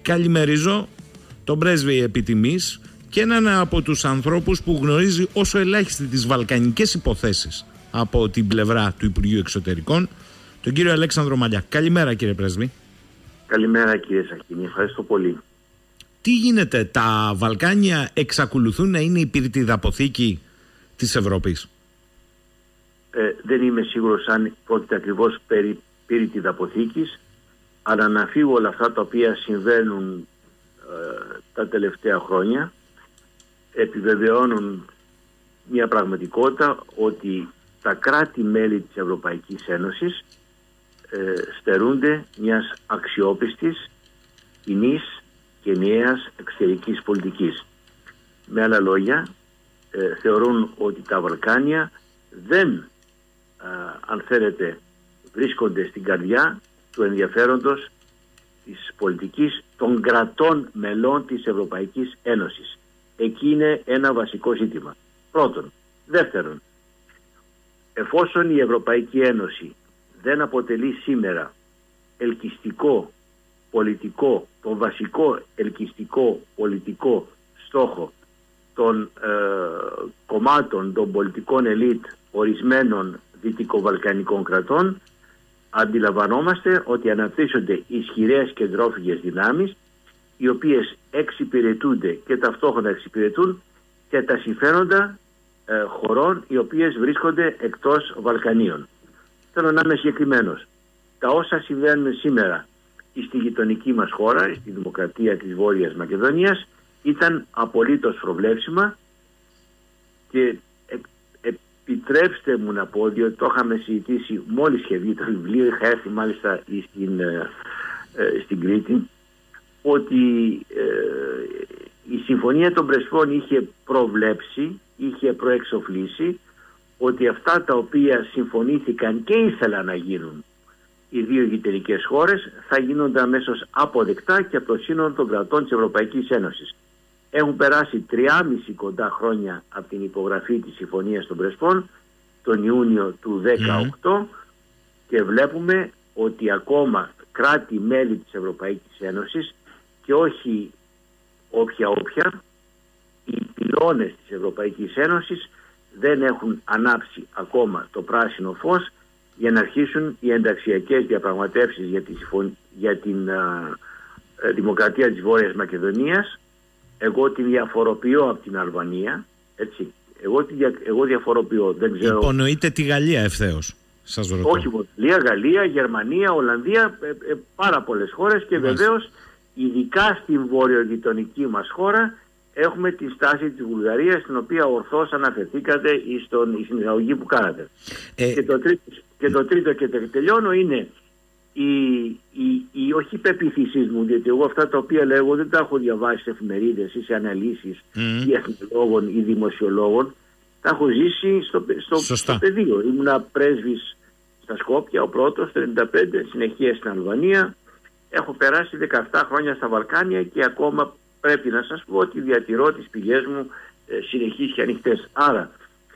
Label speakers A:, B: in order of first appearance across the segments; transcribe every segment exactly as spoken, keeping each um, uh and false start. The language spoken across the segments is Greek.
A: Καλημερίζω τον πρέσβη επιτιμής και έναν από τους ανθρώπους που γνωρίζει όσο ελάχιστη τις βαλκανικές υποθέσεις από την πλευρά του Υπουργείου Εξωτερικών, τον κύριο Αλέξανδρο Μαλιά. Καλημέρα, κύριε πρέσβη.
B: Καλημέρα, κύριε Σαχίνη. Ευχαριστώ πολύ.
A: Τι γίνεται, τα Βαλκάνια εξακολουθούν να είναι η πυρητιδαποθήκη της Ευρώπης?
B: Ε, δεν είμαι σίγουρος αν πρόκειται ακριβώς περί πυρητιδαποθήκης, αλλά να φύγω όλα αυτά τα οποία συμβαίνουν ε, τα τελευταία χρόνια επιβεβαιώνουν μια πραγματικότητα ότι τα κράτη-μέλη της Ευρωπαϊκής Ένωσης ε, στερούνται μιας αξιόπιστης, κοινής και ενιαίας εξωτερικής πολιτικής. Με άλλα λόγια, ε, θεωρούν ότι τα Βαλκάνια δεν, ε, αν θέλετε, βρίσκονται στην καρδιά του ενδιαφέροντος της πολιτικής των κρατών μελών της Ευρωπαϊκής Ένωσης. Εκεί είναι ένα βασικό ζήτημα. Πρώτον. Δεύτερον, εφόσον η Ευρωπαϊκή Ένωση δεν αποτελεί σήμερα ελκυστικό πολιτικό, το βασικό ελκυστικό πολιτικό στόχο των ε, κομμάτων των πολιτικών ελίτ ορισμένων δυτικοβαλκανικών κρατών, αντιλαμβανόμαστε ότι αναπτύσσονται ισχυρές κεντρόφυγες δυνάμεις, οι οποίες εξυπηρετούνται και ταυτόχρονα εξυπηρετούν και τα συμφέροντα ε, χωρών οι οποίες βρίσκονται εκτός Βαλκανίων. Θέλω να είμαι συγκεκριμένος. Τα όσα συμβαίνουν σήμερα στη γειτονική μας χώρα, στη Δημοκρατία της Βόρειας Μακεδονίας, ήταν απολύτως προβλέψιμα και ε, επιτρέψτε μου να πω, διότι το είχαμε συζητήσει μόλις είχε βγει το βιβλίο, είχα έρθει μάλιστα στην, ε, ε, στην Κρήτη, ότι ε, η Συμφωνία των Πρεσπών είχε προβλέψει, είχε προεξοφλήσει ότι αυτά τα οποία συμφωνήθηκαν και ήθελαν να γίνουν οι δύο γειτονικές χώρες θα γίνονται αμέσως αποδεκτά και από το σύνολο των κρατών της Ευρωπαϊκής Ένωσης. Έχουν περάσει τριάμιση κοντά χρόνια από την υπογραφή της Συμφωνίας των Πρεσπών τον Ιούνιο του δύο χιλιάδες δεκαοκτώ mm. και βλέπουμε ότι ακόμα κράτη-μέλη της Ευρωπαϊκής Ένωσης και όχι όποια όποια, οι πυλώνες της Ευρωπαϊκής Ένωσης δεν έχουν ανάψει ακόμα το πράσινο φως για να αρχίσουν οι ενταξιακές διαπραγματεύσεις για, τη, για την α, α, Δημοκρατία της Βόρειας Μακεδονίας. Εγώ τη διαφοροποιώ από την Αλβανία, έτσι. Εγώ, τη, εγώ διαφοροποιώ, δεν ξέρω...
A: Υπονοείτε τη Γαλλία ευθέως, σας ρωτώ.
B: Όχι μόνο, Γαλλία, Γαλλία, Γερμανία, Ολλανδία, ε, ε, πάρα πολλές χώρες και Μάλιστα. Βεβαίως ειδικά στην βορειογειτονική μας χώρα έχουμε τη στάση της Βουλγαρίας, στην οποία ορθώς αναφερθήκατε στον, στην εισαγωγή που κάνατε. Ε... Και, το τρίτο, και το τρίτο και το τελειώνω είναι η, η, η όχι πεποίθησή μου, διότι εγώ αυτά τα οποία λέγω δεν τα έχω διαβάσει σε εφημερίδες ή σε αναλύσεις mm. ή εθνολόγων ή δημοσιολόγων, τα έχω ζήσει στο, στο, στο πεδίο. Ήμουνα πρέσβης στα Σκόπια, ο πρώτος, το ενενήντα πέντε, συνεχεία στην Αλβανία. Έχω περάσει δεκαεπτά χρόνια στα Βαλκάνια και ακόμα πρέπει να σας πω ότι διατηρώ τις πηγές μου ε, συνεχείς και ανοιχτές. Άρα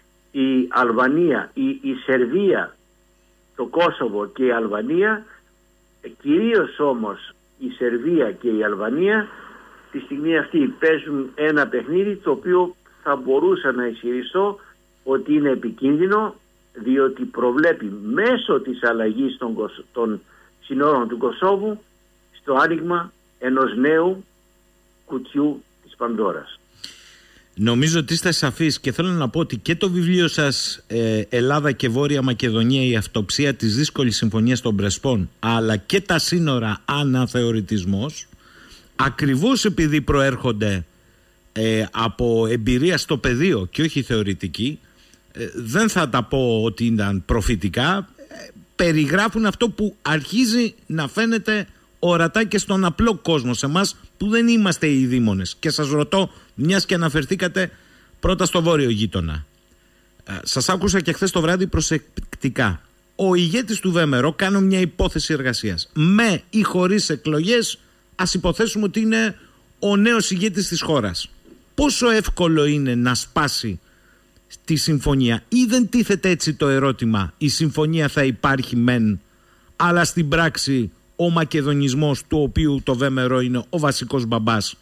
B: η Αλβανία, η, η Σερβία, το Κόσοβο και η Αλβανία, ε, κυρίως όμως η Σερβία και η Αλβανία τη στιγμή αυτή παίζουν ένα παιχνίδι το οποίο θα μπορούσα να ισχυριστώ ότι είναι επικίνδυνο, διότι προβλέπει μέσω της αλλαγής των, των συνόρων του Κωσόβου στο άνοιγμα ενός νέου κουτιού της Πανδώρας.
A: Νομίζω ότι είστε σαφείς και θέλω να πω ότι και το βιβλίο σας ε, Ελλάδα και Βόρεια Μακεδονία, η αυτοψία της δύσκολης συμφωνίας των Πρεσπών, αλλά και τα σύνορα αναθεωρητισμός, ακριβώς επειδή προέρχονται ε, από εμπειρία στο πεδίο και όχι θεωρητική, ε, δεν θα τα πω ότι ήταν προφητικά, ε, περιγράφουν αυτό που αρχίζει να φαίνεται ορατά και στον απλό κόσμο, σε εμάς που δεν είμαστε οι δήμονες. Και σας ρωτώ, μιας και αναφερθήκατε πρώτα στο βόρειο γείτονα, ε, σας άκουσα και χθες το βράδυ προσεκτικά. Ο ηγέτης του ΒΜΡΟ, κάνω μια υπόθεση εργασίας, με ή χωρίς εκλογές, ας υποθέσουμε ότι είναι ο νέος ηγέτης της χώρας. Πόσο εύκολο είναι να σπάσει τη συμφωνία, ή δεν τίθεται έτσι το ερώτημα, η συμφωνία θα υπάρχει μεν, αλλά στην πράξη ο μακεδονισμός, του οποίου το Βέμερο είναι ο βασικός μπαμπάς,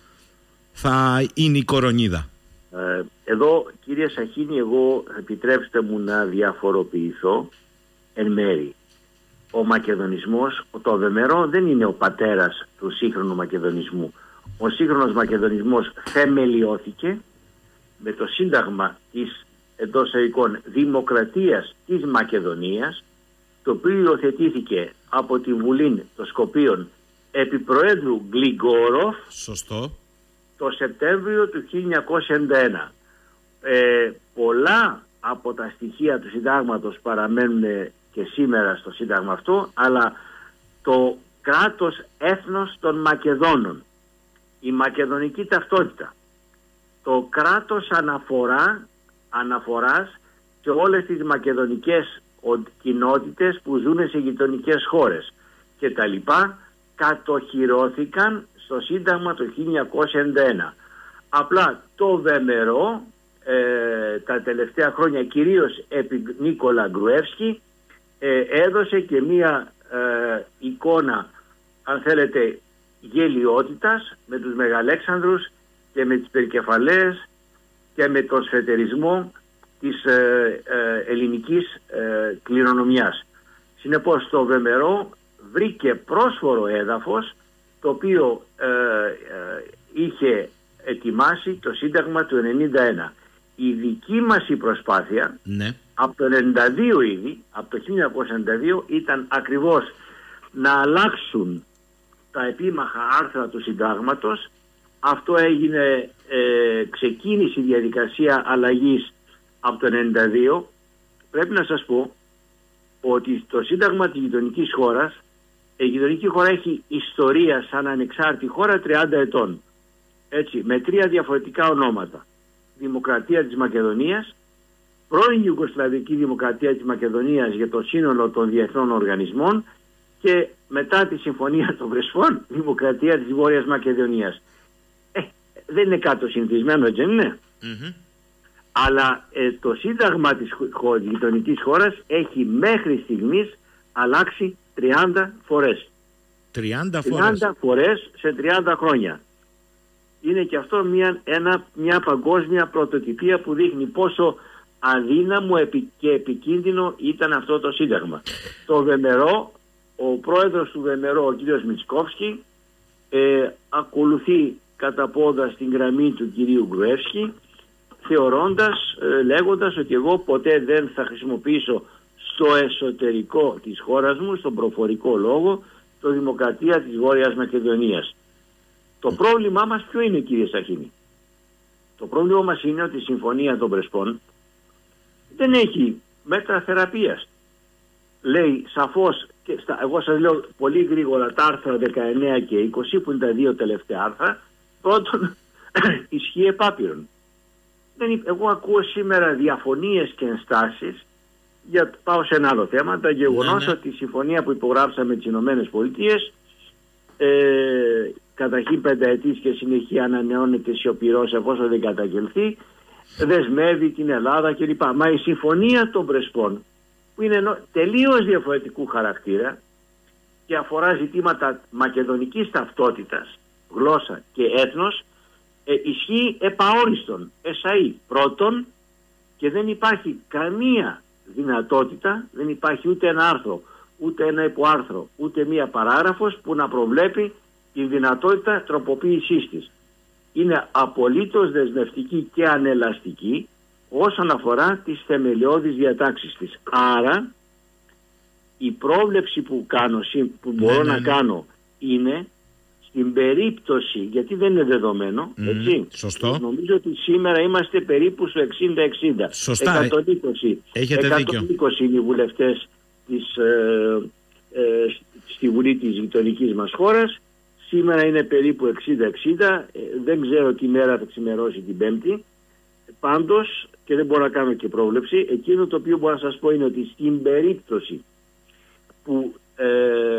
A: θα είναι η κορονίδα?
B: Ε, εδώ, κύριε Σαχίνη, εγώ επιτρέψτε μου να διαφοροποιηθώ εν μέρη. Ο μακεδονισμός, το Βέμερο δεν είναι ο πατέρας του σύγχρονου μακεδονισμού. Ο σύγχρονος μακεδονισμός θεμελιώθηκε με το σύνταγμα της εντός εικόν δημοκρατίας της Μακεδονίας, το οποίο υιοθετήθηκε από τη Βουλή των Σκοπίων επί Προέδρου Γκλιγκόροφ.
A: Σωστό.
B: Το Σεπτέμβριο του χίλια εννιακόσια ενενήντα ένα. Ε, πολλά από τα στοιχεία του συντάγματος παραμένουν και σήμερα στο σύνταγμα αυτό, αλλά το κράτος έθνος των Μακεδόνων, η μακεδονική ταυτότητα, το κράτος αναφορά, αναφοράς σε όλες τις μακεδονικές κοινότητες που ζουν σε γειτονικές χώρες και τα λοιπά, κατοχυρώθηκαν στο Σύνταγμα το χίλια εννιακόσια ενενήντα ένα. Απλά το Βέμερο ε, τα τελευταία χρόνια, κυρίως επί Νίκολα Γκρουεύσκη, ε, έδωσε και μία ε, εικόνα, αν θέλετε, γελιότητας με τους Μεγαλέξανδρους και με τις περικεφαλές και με τον σφετερισμό της ε, ε, ελληνικής ε, κληρονομιάς. Συνεπώς το Βέμερο βρήκε πρόσφορο έδαφος, το οποίο ε, ε, είχε ετοιμάσει το Σύνταγμα του ενενήντα ένα. Η δική μας η προσπάθεια, ναι, από το ενενήντα δύο ήδη, από το χίλια εννιακόσια ενενήντα δύο, ήταν ακριβώς να αλλάξουν τα επίμαχα άρθρα του Συντάγματος. Αυτό έγινε, ε, ξεκίνησε η διαδικασία αλλαγής από το ενενήντα δύο. Πρέπει να σας πω ότι το Σύνταγμα της γειτονικής χώρας, η γειτονική χώρα έχει ιστορία σαν ανεξάρτητη χώρα τριάντα ετών. Έτσι, με τρία διαφορετικά ονόματα. Δημοκρατία της Μακεδονίας, πρώην Ιουγκοσλαβική Δημοκρατία της Μακεδονίας για το σύνολο των διεθνών οργανισμών και μετά τη Συμφωνία των Πρεσπών, Δημοκρατία της Βόρειας Μακεδονίας. Ε, δεν είναι κάτω συνηθισμένο, έτσι δεν είναι? Mm-hmm. Αλλά ε, το Σύνταγμα της γειτονικής χώρας έχει μέχρι στιγμής αλλάξει τριάντα φορές.
A: τριάντα φορές.
B: τριάντα φορές σε τριάντα χρόνια. Είναι και αυτό μια, ένα, μια παγκόσμια πρωτοτυπία που δείχνει πόσο αδύναμο και επικίνδυνο ήταν αυτό το Σύνταγμα. Το Βέμερο, ο πρόεδρος του Βέμερο, ο κ. Μιτσκόφσκι, ε, ακολουθεί κατά πόδα στην γραμμή του κυρίου Γκρουεύσκη, θεωρώντας, ε, λέγοντας ότι εγώ ποτέ δεν θα χρησιμοποιήσω στο εσωτερικό της χώρας μου, στον προφορικό λόγο, το Δημοκρατία της Βόρειας Μακεδονίας. Το πρόβλημά μας ποιο είναι, κύριε Σαχίνη? Το πρόβλημά μας είναι ότι η Συμφωνία των Πρεσπών δεν έχει μέτρα θεραπείας. Λέει σαφώς, και στα, εγώ σας λέω πολύ γρήγορα τα άρθρα δεκαεννέα και είκοσι, που είναι τα δύο τελευταία άρθρα. Πρώτον, ισχύει επάπειρον. Δεν, εγώ ακούω σήμερα διαφωνίες και ενστάσεις. Για, πάω σε ένα άλλο θέμα, το γεγονός, ναι, ναι, ότι η συμφωνία που υπογράψαμε με τις Ηνωμένες Πολιτείες, ε, καταρχήν πενταετής και συνεχεία ανανεώνεται σιωπηρός εφόσον δεν καταγγελθεί, δεσμεύει την Ελλάδα κλπ. Μα η Συμφωνία των Πρεσπών, που είναι τελείως διαφορετικού χαρακτήρα και αφορά ζητήματα μακεδονικής ταυτότητας, γλώσσα και έθνος, ε, ισχύει επαόριστον, εσαΐ. Πρώτον, και δεν υπάρχει καμία δυνατότητα, δεν υπάρχει ούτε ένα άρθρο, ούτε ένα υποάρθρο, ούτε μία παράγραφος που να προβλέπει τη δυνατότητα τροποποίησής της. Είναι απολύτως δεσμευτική και ανελαστική όσον αφορά τις θεμελιώδεις διατάξεις της. Άρα η πρόβλεψη που, κάνω, που μπορώ ναι, να ναι. κάνω είναι στην περίπτωση, γιατί δεν είναι δεδομένο, mm, έτσι,
A: σωστό.
B: Νομίζω ότι σήμερα είμαστε περίπου στο εξήντα εξήντα.
A: Σωστά.
B: εκατόν είκοσι,
A: έχετε
B: εκατόν είκοσι είναι οι βουλευτές της, ε, ε, στη Βουλή της γειτονικής μας χώρας. Σήμερα είναι περίπου εξήντα εξήντα. Ε, δεν ξέρω τι μέρα θα ξημερώσει την Πέμπτη. Πάντως, και δεν μπορώ να κάνω και πρόβλεψη, εκείνο το οποίο μπορώ να σας πω είναι ότι στην περίπτωση που ε,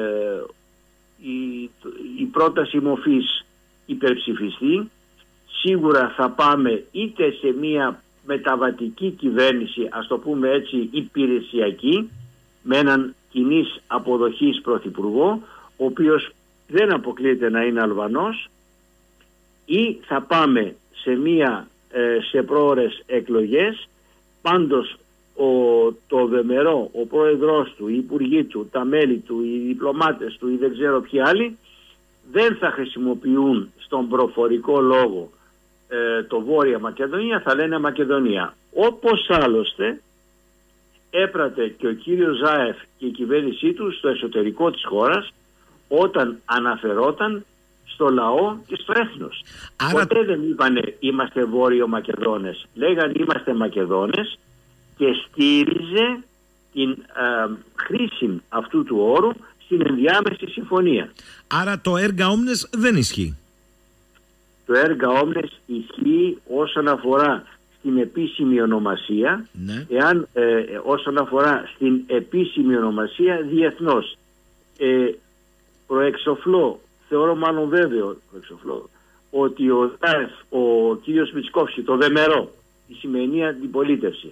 B: η, η πρόταση μορφής υπερψηφιστεί, σίγουρα θα πάμε είτε σε μια μεταβατική κυβέρνηση, ας το πούμε έτσι, υπηρεσιακή, με έναν κοινής αποδοχής πρωθυπουργό, ο οποίος δεν αποκλείεται να είναι Αλβανός, ή θα πάμε σε, μία, σε πρόορες εκλογές. Πάντως ο, το Δεμερό, ο πρόεδρος του, οι υπουργοί του, τα μέλη του, οι διπλωμάτες του ή δεν ξέρω ποιοι άλλοι, δεν θα χρησιμοποιούν στον προφορικό λόγο ε, το Βόρεια Μακεδονία, θα λένε Μακεδονία. Όπως άλλωστε έπρατε και ο κύριος Ζάεφ και η κυβέρνησή του στο εσωτερικό της χώρας, όταν αναφερόταν στο λαό και στο έθνος. Άρα... Ποτέ δεν είπανε είμαστε Βόρειο Μακεδόνες, λέγανε είμαστε Μακεδόνες, και στήριζε την ε, χρήση αυτού του όρου στην ενδιάμεση συμφωνία.
A: Άρα το έργα όμνες δεν ισχύει.
B: Το έργα όμνες ισχύει όσον αφορά στην επίσημη ονομασία, ναι. εάν, ε, όσον αφορά στην επίσημη ονομασία διεθνώς. Ε, προεξοφλώ, θεωρώ μάλλον βέβαιο προεξοφλώ, ότι ο, ο κύριος Μιτσκόφσκι, το Δεμερό, η σημερινή αντιπολίτευση,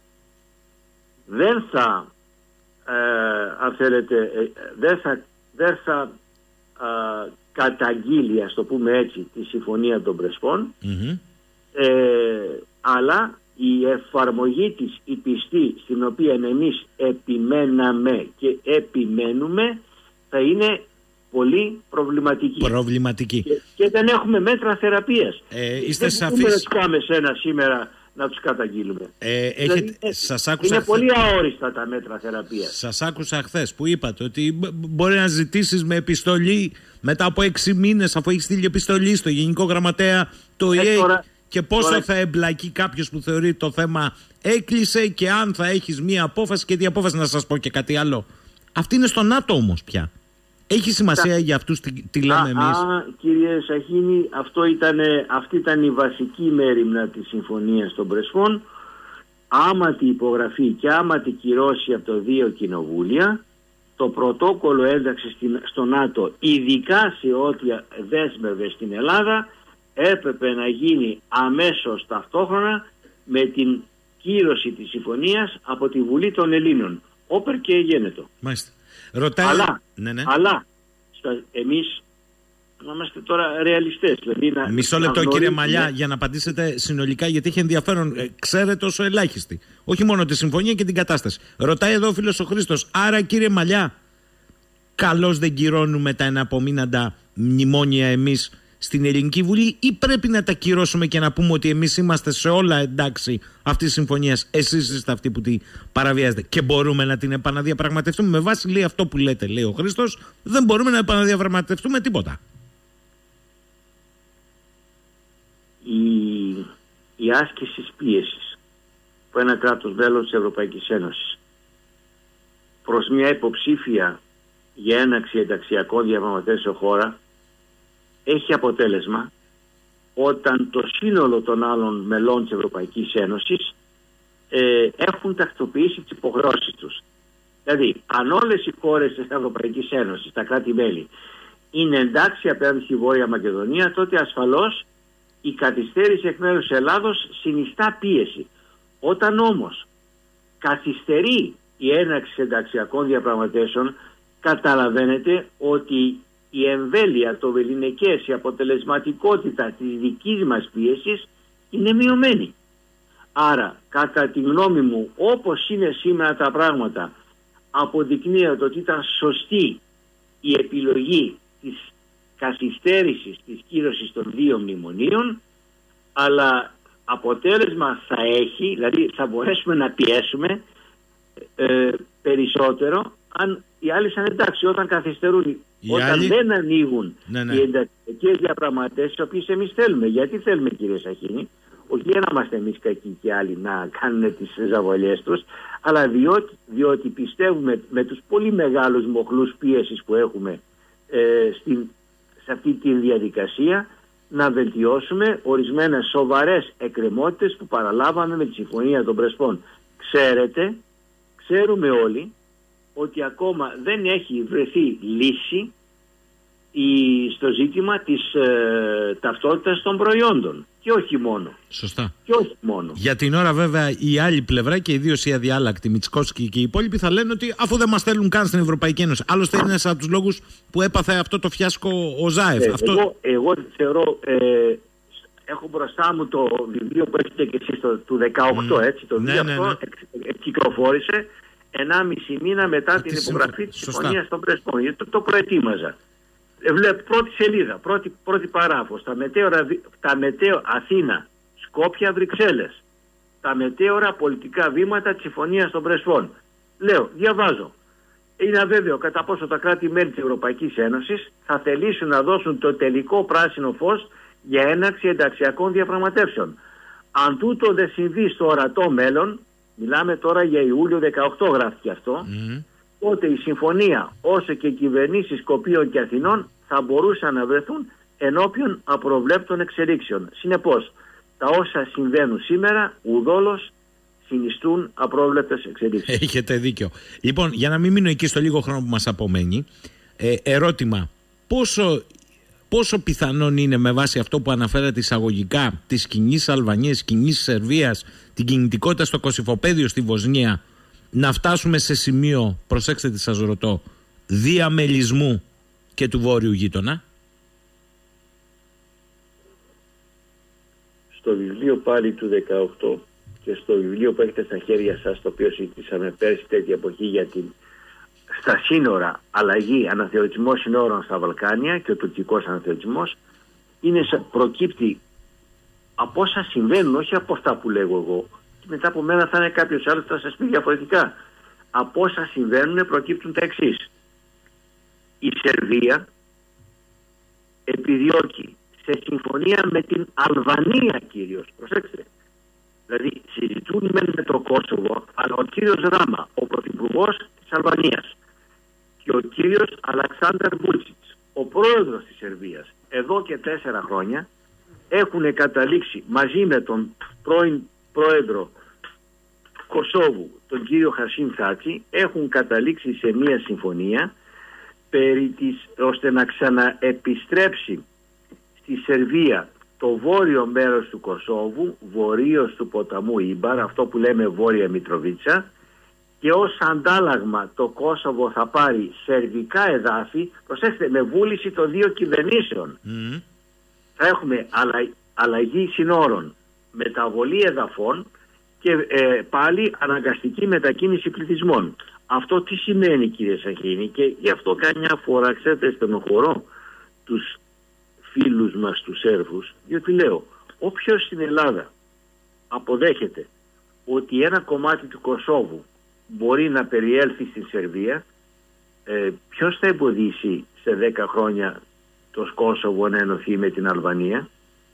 B: δεν θα, ε, αν θέλετε, ε, δεν θα, δεν θα ε, καταγγείλει, ας το πούμε έτσι, τη συμφωνία των Πρεσπών, mm-hmm. ε, αλλά η εφαρμογή της, η πιστή στην οποία εμείς επιμέναμε και επιμένουμε, θα είναι πολύ προβληματική.
A: Προβληματική.
B: Και, και δεν έχουμε μέτρα θεραπείας.
A: Ε, είστε
B: δεν μπορούμε να τους πάμε σε ένα σήμερα να τους καταγγείλουμε.
A: Ε, έχετε, δηλαδή, σας άκουσα
B: είναι
A: χθες,
B: πολύ αόριστα τα μέτρα θεραπείας.
A: Σας άκουσα χθες που είπατε ότι μπορεί να ζητήσεις με επιστολή μετά από έξι μήνες, αφού έχει στείλει επιστολή στο Γενικό Γραμματέα το ΙΕ, ε, και πόσο τώρα... θα εμπλακεί κάποιος που θεωρεί το θέμα έκλεισε, και αν θα έχεις μία απόφαση και τι απόφαση. Να σας πω και κάτι άλλο. Αυτή είναι στο ΝΑΤΟ όμως πια. Έχει σημασία τα... για αυτούς τι, τι λέμε
B: α,
A: εμείς.
B: Α, κύριε Σαχίνη, αυτό ήτανε, αυτή ήταν η βασική μέριμνα της συμφωνίας των Πρεσπών. Άμα τη υπογραφή και άμα τη κυρώσει από το δύο κοινοβούλια, το πρωτόκολλο ένταξη στο ΝΑΤΟ, ειδικά σε ό,τι δέσμευε στην Ελλάδα, έπρεπε να γίνει αμέσως ταυτόχρονα με την κύρωση της συμφωνίας από τη Βουλή των Ελλήνων. Όπερ και γένετο.
A: Μάλιστα. Ρωτάει... Αλλά,
B: ναι, ναι. αλλά στα, εμείς να είμαστε τώρα ρεαλιστές. Δηλαδή να,
A: Μισό λεπτό κύριε Μαλιά για να απαντήσετε συνολικά, γιατί έχει ενδιαφέρον. Ε, ξέρετε όσο ελάχιστη. Όχι μόνο τη συμφωνία και την κατάσταση. Ρωτάει εδώ ο φίλος ο Χρήστος. Άρα κύριε Μαλιά, καλώς δεν κυρώνουμε τα εναπομείναντα μνημόνια εμείς στην Ελληνική Βουλή, ή πρέπει να τα κυρώσουμε και να πούμε ότι εμείς είμαστε σε όλα εντάξει αυτής της συμφωνίας, εσείς είστε αυτοί που την παραβιάζετε και μπορούμε να την επαναδιαπραγματευτούμε? Με βάση λέει αυτό που λέτε, λέει ο Χρήστος, δεν μπορούμε να επαναδιαπραγματευτούμε τίποτα.
B: Η, η άσκηση πίεσης που ένα κράτος μέλος της Ευρωπαϊκής Ένωσης προς μια υποψήφια για έναξη ενταξιακών διαπραγματεύσεων χώρα έχει αποτέλεσμα όταν το σύνολο των άλλων μελών της Ευρωπαϊκής Ένωσης ε, έχουν τακτοποιήσει τις υποχρεώσεις τους. Δηλαδή, αν όλες οι χώρες της Ευρωπαϊκής Ένωσης, τα κράτη-μέλη, είναι εντάξει απέναντι στη Βόρεια Μακεδονία, τότε ασφαλώς η καθυστέρηση εκ μέρους της Ελλάδος συνιστά πίεση. Όταν όμως καθυστερεί η έναρξη ενταξιακών διαπραγματεύσεων, καταλαβαίνετε ότι η εμβέλεια, το βεληνικές, η αποτελεσματικότητα της δικής μας πίεσης είναι μειωμένη. Άρα, κατά τη γνώμη μου, όπως είναι σήμερα τα πράγματα, αποδεικνύεται ότι ήταν σωστή η επιλογή της καθυστέρησης της κύρωσης των δύο μνημονίων, αλλά αποτέλεσμα θα έχει, δηλαδή θα μπορέσουμε να πιέσουμε ε, περισσότερο αν οι άλλοι σαν εντάξει, όταν καθυστερούν, οι όταν άλλοι... δεν ανοίγουν ναι, ναι. οι ενταξιακές διαπραγματεύσεις, τις οποίες εμείς θέλουμε. Γιατί θέλουμε, κύριε Σαχίνη? Όχι για να είμαστε εμείς κακοί και άλλοι να κάνουν τις ζαβολιές τους, αλλά διότι, διότι πιστεύουμε με τους πολύ μεγάλους μοχλούς πίεσης που έχουμε ε, στην, σε αυτή τη διαδικασία να βελτιώσουμε ορισμένες σοβαρές εκκρεμότητες που παραλάβαμε με τη Συμφωνία των Πρεσπών. Ξέρετε, ξέρουμε όλοι ότι ακόμα δεν έχει βρεθεί λύση η, στο ζήτημα της ε, ταυτότητας των προϊόντων. Και όχι μόνο.
A: Σωστά.
B: Και όχι μόνο.
A: Για την ώρα βέβαια η άλλη πλευρά και ιδίως οι αδιάλακτοι, Μητσικόσκι και οι υπόλοιποι, θα λένε ότι αφού δεν μας θέλουν καν στην Ευρωπαϊκή Ένωση. Άλλωστε είναι ένας από τους λόγους που έπαθε αυτό το φιάσκο ο Ζάεφ.
B: Ε,
A: αυτό...
B: εγώ, εγώ θεωρώ, ε, έχω μπροστά μου το βιβλίο που έχετε και εσείς το, του δεκαοκτώ, mm. έτσι. Το βιβλίο ναι, αυτό ναι, ναι. κυκλοφόρησε ενάμιση μήνα μετά Α, την υπογραφή της συμφωνίας των Πρεσπών. Γιατί το, το προετοίμαζα. Βλέπω πρώτη σελίδα, πρώτη, πρώτη παράφος. Τα μετέωρα, τα μετέω, Αθήνα, Σκόπια, Βρυξέλλες. Τα μετέωρα πολιτικά βήματα της συμφωνίας των Πρεσπών. Λέω, διαβάζω. Είναι αβέβαιο κατά πόσο τα κράτη-μέλη της Ευρωπαϊκής Ένωσης θα θελήσουν να δώσουν το τελικό πράσινο φως για έναρξη ενταξιακών διαπραγματεύσεων. Αν τούτο δεν συμβεί στο ορατό μέλλον, μιλάμε τώρα για Ιούλιο δεκαοκτώ γράφτηκε αυτό, mm. τότε η συμφωνία όσο και οι κυβερνήσεις Σκοπίων και Αθηνών θα μπορούσαν να βρεθούν ενώπιον απροβλέπτων εξελίξεων. Συνεπώς, τα όσα συμβαίνουν σήμερα ουδόλως συνιστούν απρόβλεπτες εξελίξεις.
A: Έχετε δίκιο. Λοιπόν, για να μην μείνω εκεί στο λίγο χρόνο που μας απομένει, ε, ερώτημα, πόσο, πόσο πιθανόν είναι με βάση αυτό που αναφέρατε εισαγωγικά της κοινής Αλβανίας, κοινής Σερβίας, την κινητικότητα στο Κωσυφοπαίδιο, στη Βοσνία, να φτάσουμε σε σημείο, προσέξτε τι σας ρωτώ, διαμελισμού και του βόρειου γείτονα?
B: Στο βιβλίο πάλι του δεκαοκτώ και στο βιβλίο που έχετε στα χέρια σας, το οποίο συζητήσαμε πέρσι τέτοια εποχή για την στα σύνορα αλλαγή, αναθεωρητισμός σύνορων στα Βαλκάνια και ο τουρκικός αναθεωρητισμός, είναι, προκύπτει από όσα συμβαίνουν, όχι από αυτά που λέγω εγώ. Και μετά από μένα θα είναι κάποιος άλλος που θα σας πει διαφορετικά. Από όσα συμβαίνουν προκύπτουν τα εξής. Η Σερβία επιδιώκει σε συμφωνία με την Αλβανία κυρίως, προσέξτε, δηλαδή συζητούν με το Κόσοβο, αλλά ο κύριος Ράμα, ο πρωθυπουργός της Αλβανίας, και ο κύριος Αλεξάνδρ Βούτσιτς, ο πρόεδρος της Σερβίας, εδώ και τέσσερα χρόνια έχουν καταλήξει μαζί με τον πρώην πρόεδρο Κωσόβου, τον κύριο Χασίμ Θάτσι, έχουν καταλήξει σε μια συμφωνία περί της, ώστε να ξαναεπιστρέψει στη Σερβία το βόρειο μέρος του Κωσόβου, βορείος του ποταμού Ήμπαρ, αυτό που λέμε Βόρεια Μητροβίτσα, και ως αντάλλαγμα το Κόσοβο θα πάρει σερβικά εδάφη, προσέξτε, με βούληση των δύο κυβερνήσεων. Mm. Θα έχουμε αλλα, αλλαγή συνόρων, μεταβολή εδαφών και ε, πάλι αναγκαστική μετακίνηση πληθυσμών. Αυτό τι σημαίνει, κύριε Σαχίνη, και γι' αυτό καμιά φορά, ξέρετε, στενοχωρώ τους φίλους μας τους Σέρβους, διότι λέω, όποιος στην Ελλάδα αποδέχεται ότι ένα κομμάτι του Κωσόβου μπορεί να περιέλθει στην Σερβία, ε, ποιος θα εμποδίσει σε δέκα χρόνια το Κόσοβο να ενωθεί με την Αλβανία?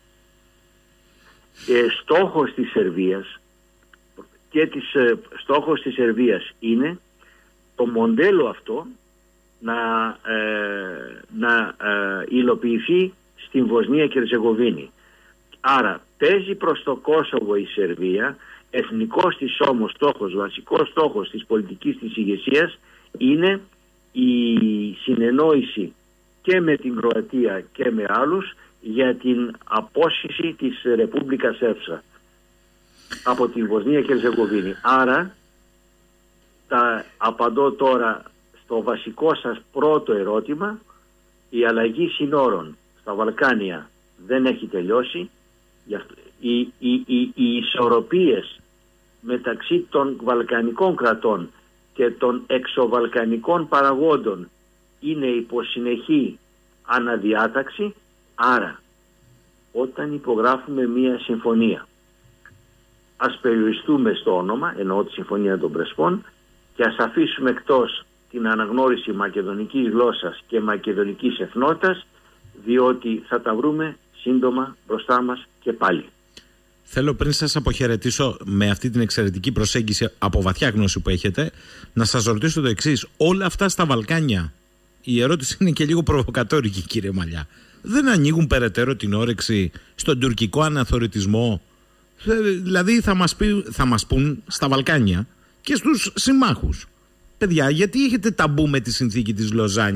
B: Ε, στόχος της Σερβίας και της, ε, στόχος της Σερβίας είναι το μοντέλο αυτό να, ε, να ε, υλοποιηθεί στην Βοσνία και Ερζεγοβίνη. Άρα παίζει προς το Κόσοβο η Σερβία, εθνικός της όμως στόχος, βασικός στόχος της πολιτικής της ηγεσίας είναι η συνεννόηση και με την Κροατία και με άλλους για την απόσχηση της Ρεπούμπλικα Σέρψα από την Βοσνία και Ερζεγοβίνη. Άρα τα απαντώ τώρα στο βασικό σας πρώτο ερώτημα. Η αλλαγή συνόρων στα Βαλκάνια δεν έχει τελειώσει. Οι, οι, οι, οι ισορροπίες μεταξύ των βαλκανικών κρατών και των εξωβαλκανικών παραγόντων είναι υποσυνεχή αναδιάταξη. Άρα όταν υπογράφουμε μία συμφωνία, ας περιοριστούμε στο όνομα, εννοώ τη Συμφωνία των Πρεσπών, και ας αφήσουμε εκτός την αναγνώριση μακεδονικής γλώσσας και μακεδονικής εθνότητας, διότι θα τα βρούμε σύντομα μπροστά μας και πάλι.
A: Θέλω, πριν σας αποχαιρετήσω με αυτή την εξαιρετική προσέγγιση από βαθιά γνώση που έχετε, να σας ρωτήσω το εξής. Όλα αυτά στα Βαλκάνια, η ερώτηση είναι και λίγο προβοκατόρικη, κύριε Μαλιά, δεν ανοίγουν περαιτέρω την όρεξη στον τουρκικό αναθωρητισμό? Δηλαδή θα μας, πει, θα μας πούν στα Βαλκάνια και στους συμμάχους, παιδιά, γιατί έχετε ταμπού με τη συνθήκη της Λοζάνης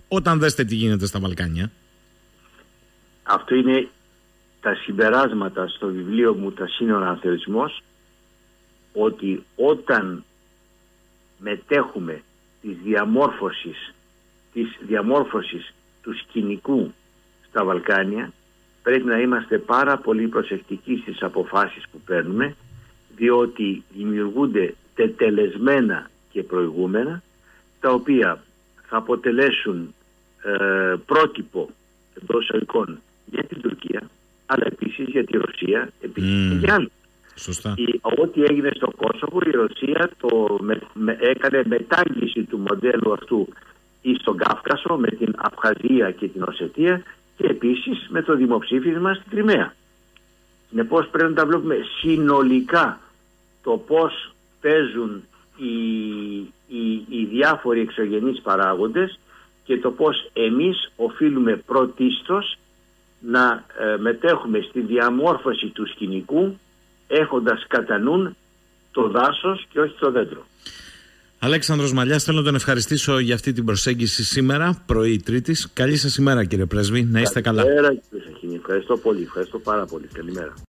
A: όταν δέστε τι γίνεται στα Βαλκάνια.
B: Αυτό είναι τα συμπεράσματα στο βιβλίο μου «Τα σύνορα ανθεωρισμός», ότι όταν μετέχουμε της διαμόρφωσης, της διαμόρφωσης του σκηνικού στα Βαλκάνια, πρέπει να είμαστε πάρα πολύ προσεκτικοί στις αποφάσεις που παίρνουμε, διότι δημιουργούνται τετελεσμένα και προηγούμενα, τα οποία θα αποτελέσουν ε, πρότυπο εντός εισαγωγικών για την Τουρκία, αλλά επίσης για τη Ρωσία, επίσης mm. και για άλλους.
A: Σωστά.
B: Η, ό,τι έγινε στο Κόσοβο, η Ρωσία το με, με, έκανε μετάγγιση του μοντέλου αυτού ή στον Κάφκασο με την Απχαζία και την Οσετία, και επίσης με το δημοψήφισμα στην Κριμαία. Συνεπώς πρέπει να τα βλέπουμε συνολικά, το πώς παίζουν οι, οι, οι διάφοροι εξωγενείς παράγοντες και το πώς εμείς οφείλουμε πρωτίστως να ε, μετέχουμε στη διαμόρφωση του σκηνικού, έχοντας κατά νου το δάσος και όχι το δέντρο.
A: Αλέξανδρος Μαλιάς, θέλω να τον ευχαριστήσω για αυτή την προσέγγιση σήμερα, πρωί Τρίτης. Καλή σας ημέρα, κύριε Πρέσβη, να είστε καλά.
B: Καλημέρα, κύριε Σαχίνη. Ευχαριστώ πολύ, ευχαριστώ πάρα πολύ. Καλημέρα.